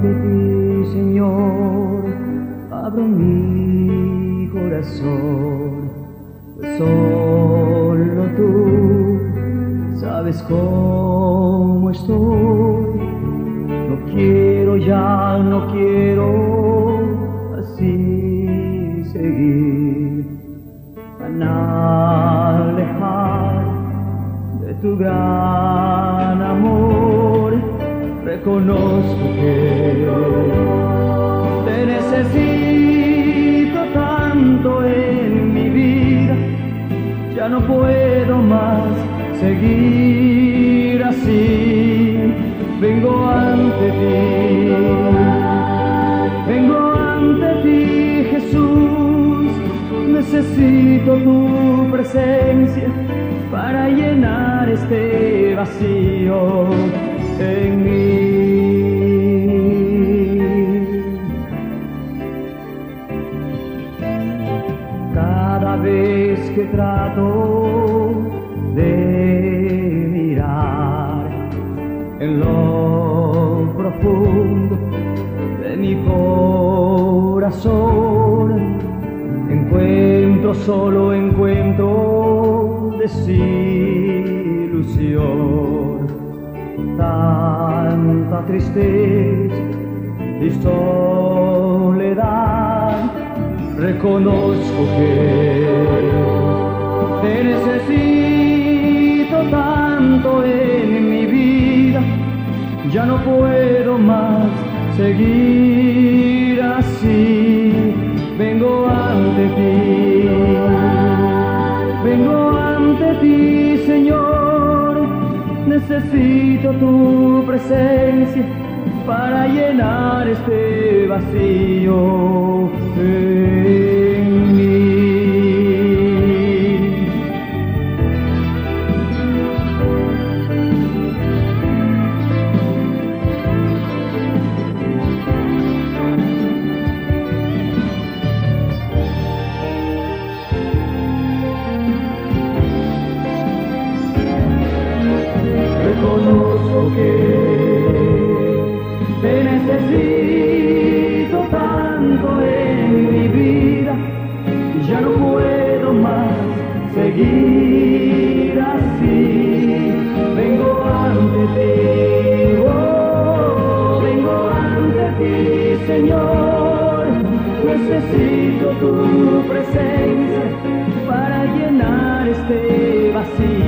ante ti, Señor, abro mi corazón, pues solo tú sabes cómo estoy. No quiero ya, no quiero así seguir, tan alejar de tu gran amor. Reconozco que te necesito tanto en mi vida, ya no puedo más seguir así. Vengo ante ti, Jesús, necesito tu presencia para llenar este vacío en mí. Cada vez que trato de mirar en lo profundo de mi corazón, solo encuentro desilusión, tanta tristeza y soledad. Reconozco que te necesito tanto en mi vida, ya no puedo más seguir así. Vengo ante ti, Señor, necesito tu presencia para llenar este vacío en mí. Reconozco que te necesito tanto en mi vida, ya no puedo más seguir así. Vengo ante ti, Señor, necesito tu presencia para llenar este vacío.